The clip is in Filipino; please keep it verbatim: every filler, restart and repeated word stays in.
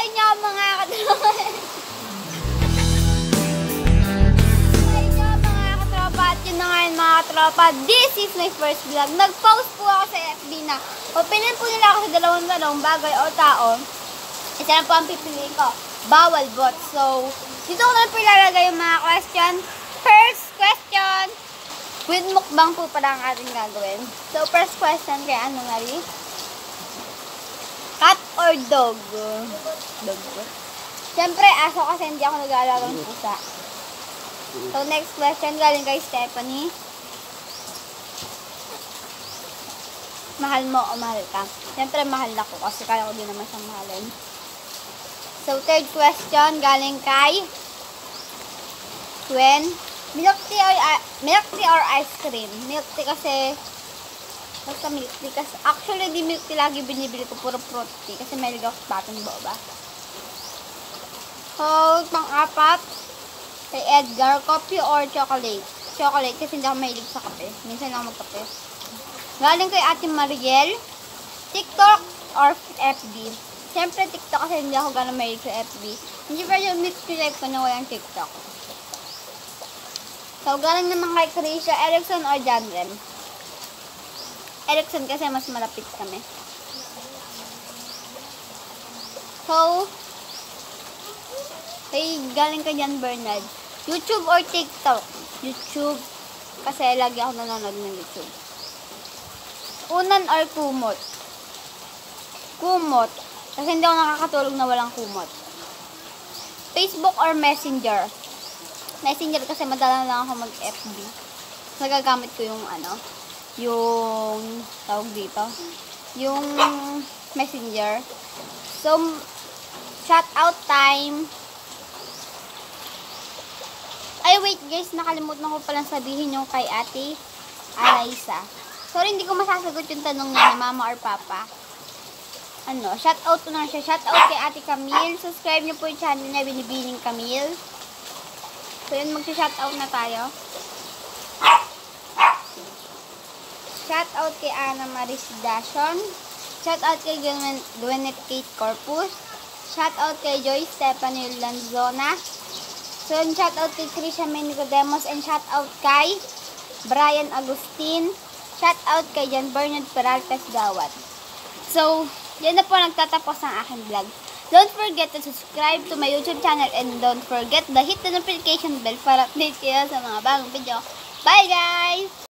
Hi nyo mga katropa. Hi nyo mga katropa. At yun na nga yun mga katropa. This is my first vlog. Nag-post po ako sa F B na opinion po nila ako sa dalawang dalawang bagay o tao. Isa lang po ang pipiliin ko. Bawal bot. So, dito ko na po ilalagay yung mga question. First question. With mukbang po pala ang ating gagawin. So, first question kay ano nga rin? Cat or dog? Dog. Siyempre, aso kasi hindi ako nag-aalaga ng pusa. So, next question galing kay Stephanie. Mahal mo o mahal ka? Siyempre, mahal ako kasi kaya ko din naman siyang mahalin. So, third question galing kay Gwen. Milk tea or, uh, milk tea or ice cream? Milk tea kasi basta milk tea kasi actually di milk tea lagi binibili ko, puro fruit tea kasi may ligaw sa batang boba. So, pang-apat kay Edgar, coffee or chocolate? Chocolate kasi hindi ako mahilig sa kape. Minsan lang magkape. Galing kay Ate Mariel, TikTok or F B? Siyempre TikTok kasi hindi ako gano'n mahilig sa F B. Hindi pa yung mix to life ko na walang TikTok. So, galing naman kay Krisha, Erickson or John Rem? Erickson kasi mas malapit kami. So, kay galing kay John Bernard, YouTube or TikTok? YouTube. Kasi lagi ako nanonood ng YouTube. Unan or kumot? Kumot. Kasi hindi ako nakakatulog na walang kumot. Facebook or Messenger? Messenger kasi madalang lang ako mag-F B. Nagagamit ko yung ano, yung tawag dito, yung Messenger. So, shout out time. Ay, wait guys, nakalimutan ko palang sabihin yung kay Ate Alaysa. Sorry, hindi ko masasagot yung tanong niya ni mama or papa. Ano, shout out ko na siya. Shout out kay Ate Camille. Subscribe niyo po yung channel niya, Binibining Camille. So, yun, mag-shoutout na tayo. Shoutout kay Ana Maris Dashon. Shoutout kay Gwyneth Kate Corpus. Shoutout kay Joy Stephanie Lanzona. So, yun, shoutout kay Trisha Menicodemos. And shoutout kay Brian Agustin. Shoutout kay Jan Bernard Peraltes Gawat. So, yan na po nagtatapos ang aking vlog. Don't forget to subscribe to my YouTube channel and don't forget to hit the notification bell para update kayo sa mga bagong video. Bye guys!